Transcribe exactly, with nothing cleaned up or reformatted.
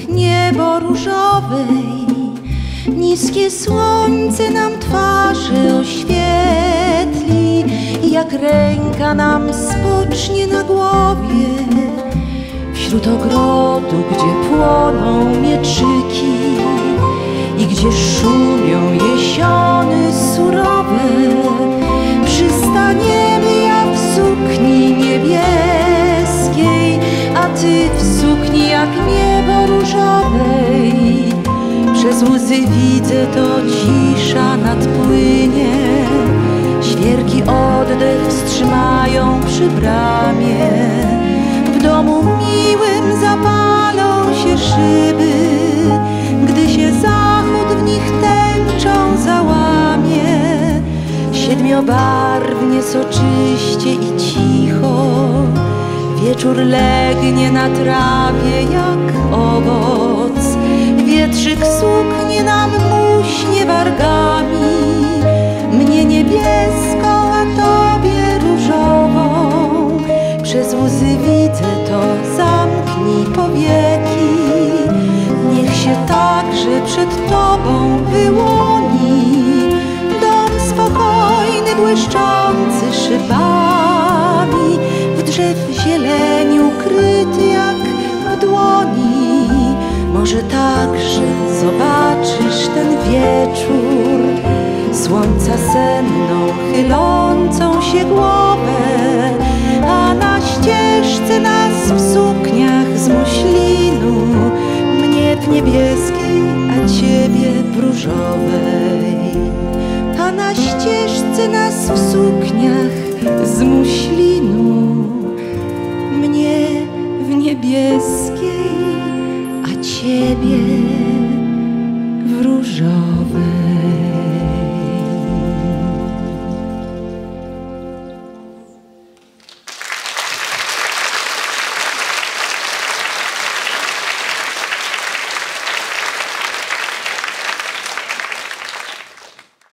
jak niebo różowej. Niskie słońce nam twarzy oświetli, jak ręka nam spocznie na głowie. Wśród ogrodu, gdzie płoną mieczyki i gdzie szumią jesiony surowe, przystaniemy ja w sukni niebieskiej, a ty w sukni jak niebo różowej. Przez łzy widzę, to cisza nadpłynie, świerki oddech wstrzymają przy bramie. W domu miłym zapalą się szyby, gdy się zachód w nich tęczą załamie. Siedmiobarwnie, soczyście i cicho, wieczór legnie na trawie jak owoc. Wietrzyk suknie nam muśnie wargami, mnie niebieską, a tobie różową. Przez łzy widzę, to zamknij powieki, niech się także przed tobą wyłoni dom spokojny, błyszczący szybami, w drzew zieleni ukryty jak w dłoni. Może także zobaczysz ten wieczór, słońca senną, chylącą się głowę, a na ścieżce nas w sukniach z muślinu, mnie w niebieskiej, a ciebie w różowej. A na ścieżce nas w sukniach z muślinu, mnie w niebieskiej, a ciebie w różowej.